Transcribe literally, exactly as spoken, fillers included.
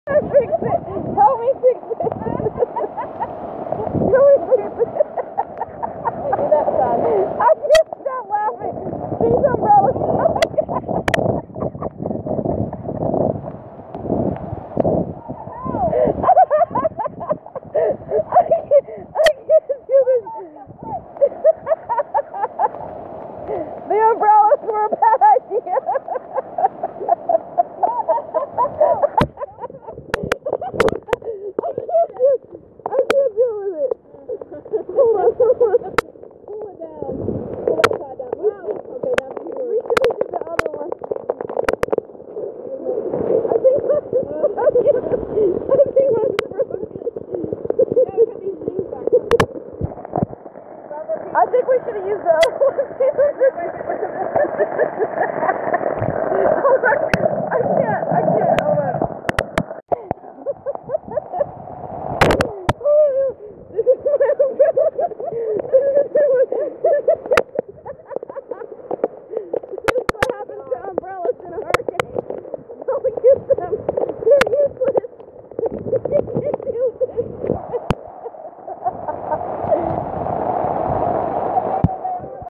Fix it. Help me fix it. Help me fix it. I do that, son. I can't stop laughing. These umbrellas.